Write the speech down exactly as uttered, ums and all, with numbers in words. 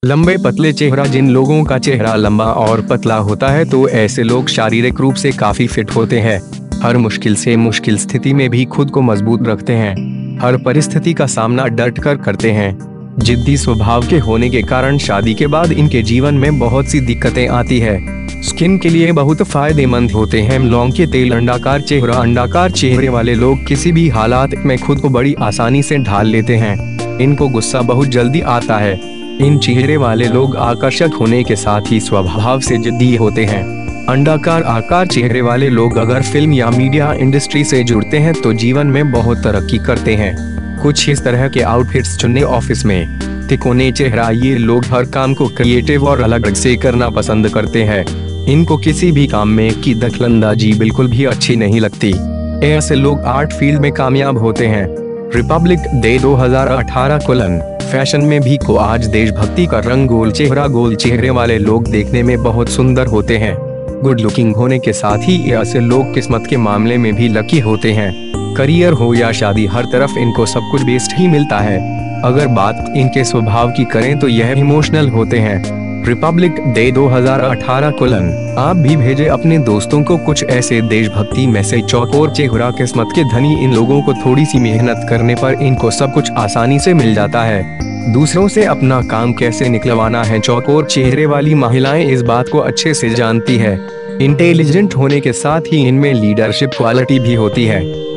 लंबे पतले चेहरा। जिन लोगों का चेहरा लंबा और पतला होता है तो ऐसे लोग शारीरिक रूप से काफी फिट होते हैं। हर मुश्किल से मुश्किल स्थिति में भी खुद को मजबूत रखते हैं। हर परिस्थिति का सामना डट कर करते हैं। जिद्दी स्वभाव के होने के कारण शादी के बाद इनके जीवन में बहुत सी दिक्कतें आती है। स्किन के लिए बहुत फायदेमंद होते हैं लौंग के तेल। अंडाकार चेहरा। अंडाकार चेहरे वाले लोग किसी भी हालात में खुद को बड़ी आसानी से ढाल लेते हैं। इनको गुस्सा बहुत जल्दी आता है। इन चेहरे वाले लोग आकर्षक होने के साथ ही स्वभाव से जिद्दी होते हैं। अंडाकार आकार चेहरे वाले लोग अगर फिल्म या मीडिया इंडस्ट्री से जुड़ते हैं तो जीवन में बहुत तरक्की करते हैं। कुछ इस तरह के आउटफिट्स चुनने। ऑफिस में तिकोने चेहरा। ये लोग हर काम को क्रिएटिव और अलग से करना पसंद करते हैं। इनको किसी भी काम में की दखलंदाजी बिल्कुल भी अच्छी नहीं लगती। ऐसे लोग आर्ट फील्ड में कामयाब होते हैं। रिपब्लिक डे दो हज़ार अठारह कोलन फैशन में भी को आज देशभक्ति का रंग। गोल चेहरा। गोल चेहरे वाले लोग देखने में बहुत सुंदर होते हैं। गुड लुकिंग होने के साथ ही ऐसे लोग किस्मत के मामले में भी लकी होते हैं। करियर हो या शादी, हर तरफ इनको सब कुछ बेस्ट ही मिलता है। अगर बात इनके स्वभाव की करें तो यह इमोशनल होते हैं। रिपब्लिक डे दो हज़ार अठारह कोलन आप भी भेजे अपने दोस्तों को कुछ ऐसे देशभक्ति मैसेज। चौकोर चेहरा। किस्मत के धनी। इन लोगों को थोड़ी सी मेहनत करने पर इनको सब कुछ आसानी से मिल जाता है। दूसरों से अपना काम कैसे निकलवाना है। चौकोर चेहरे वाली महिलाएं इस बात को अच्छे से जानती है। इंटेलिजेंट होने के साथ ही इनमें लीडरशिप क्वालिटी भी होती है।